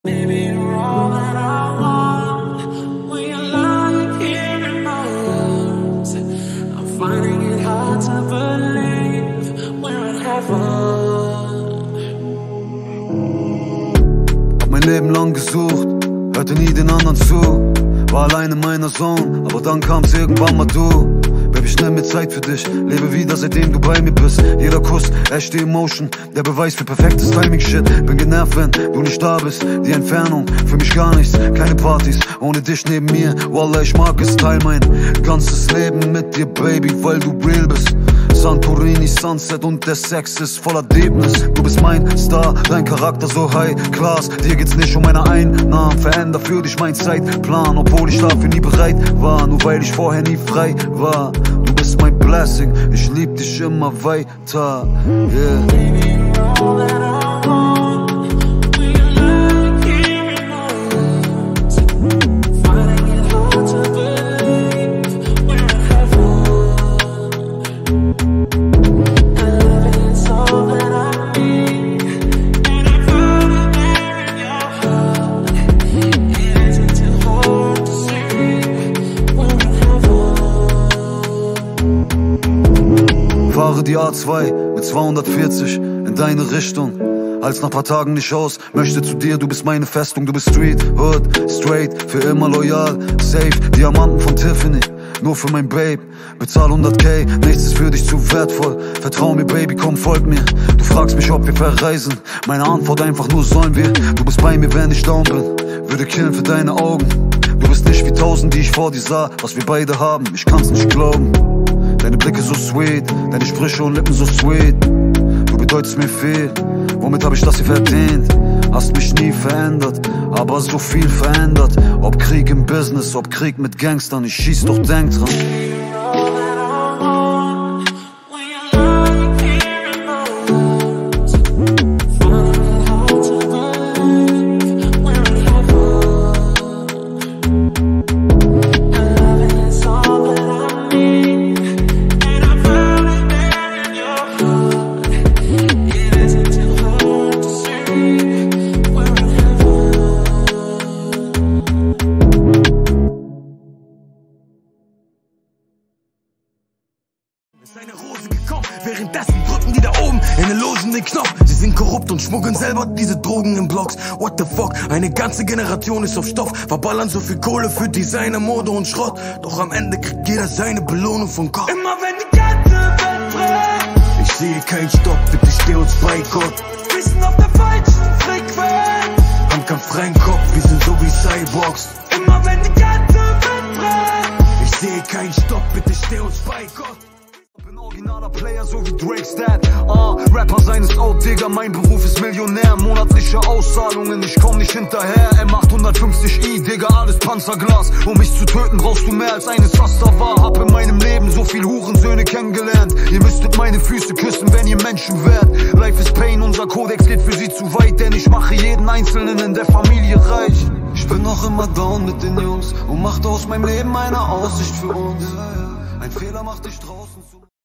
Baby, you're all that I want. When you're lying here in my arms, I'm finding it hard to believe we're in heaven. Hab mein Leben lang gesucht, hörte nie den anderen zu. War allein in meiner Zone, aber dann kam's irgendwann mal du. Baby, ich nehm mir Zeit für dich, lebe wieder seitdem du bei mir bist. Jeder Kuss, echte Emotion, der Beweis für perfektes Timing-Shit. Bin genervt, wenn du nicht da bist, die Entfernung, für mich gar nichts. Keine Partys, ohne dich neben mir, Wallah, ich mag es, teil mein ganzes Leben mit dir, Baby, weil du real bist. Santorini, Sunset und der Sex ist voller Deepness. Du bist mein Star, dein Charakter so high class. Dir geht's nicht um meine Einnahmen, veränder für dich mein Zeitplan. Obwohl ich dafür nie bereit war, nur weil ich vorher nie frei war. Du bist mein Blessing, ich lieb dich immer weiter, yeah. Baby, you're all that I want. When you're lying here in my arms, finding it hard to believe we're in heaven. And loving is all that I need, and I found it there in your heart. It isn't too hard to see we're in heaven. Fahre die A2 mit 240 in deine Richtung. Halt's nach paar Tagen nicht aus, möchte zu dir, du bist meine Festung. Du bist Street, Hood, straight, für immer loyal, safe. Diamanten von Tiffany, nur für mein Babe. Bezahl 100k, nichts ist für dich zu wertvoll. Vertrau mir, Baby, komm, folg mir. Du fragst mich, ob wir verreisen, meine Antwort einfach nur, sollen wir. Du bist bei mir, wenn ich down bin, würde killen für deine Augen. Du bist nicht wie 1000, die ich vor dir sah, was wir beide haben, ich kann's nicht glauben. Deine Blicke so sweet, deine Sprüche und Lippen so sweet. Du bedeutest mir viel, womit hab ich das hier verdient? Hast mich nie verändert, aber so viel verändert. Ob Krieg im Business, ob Krieg mit Gangstern, ich schieß, doch denk dran. Ist eine Rose gekommen, währenddessen drücken die da oben in den Logen den Knopf. Sie sind korrupt und schmuggeln selber diese Drogen in Blocks. What the fuck, eine ganze Generation ist auf Stoff. Verballern so viel Kohle für Designer, Mode und Schrott. Doch am Ende kriegt jeder seine Belohnung vom Kopf. Immer wenn die ganze Welt brennt, ich sehe keinen Stopp, bitte steh uns bei Gott. Wir sind auf der falschen Frequenz, haben keinen freien Kopf, wir sind so wie Cyborgs. Immer wenn die ganze Welt brennt, ich sehe keinen Stopp, bitte steh uns bei Gott. Originaler Player, so wie Drake's Dad. Rapper sein ist out, Digga, mein Beruf ist Millionär. Monatliche Auszahlungen, ich komm nicht hinterher. M850i, Digga, alles Panzerglas. Um mich zu töten, brauchst du mehr als eine Zaster-War. Hab in meinem Leben so viel Hurensöhne kennengelernt. Ihr müsstet meine Füße küssen, wenn ihr Menschen wärt. Life is Pain, unser Kodex geht für sie zu weit. Denn ich mache jeden Einzelnen in der Familie reich. Ich bin noch immer down mit den Jungs und macht aus meinem Leben eine Aussicht für uns. Ein Fehler macht dich draußen zu.